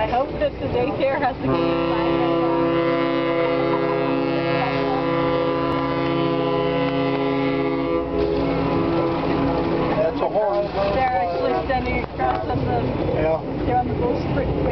I hope that the daycare has the game That's a horn. They're actually standing across on the, they're on the bowsprit.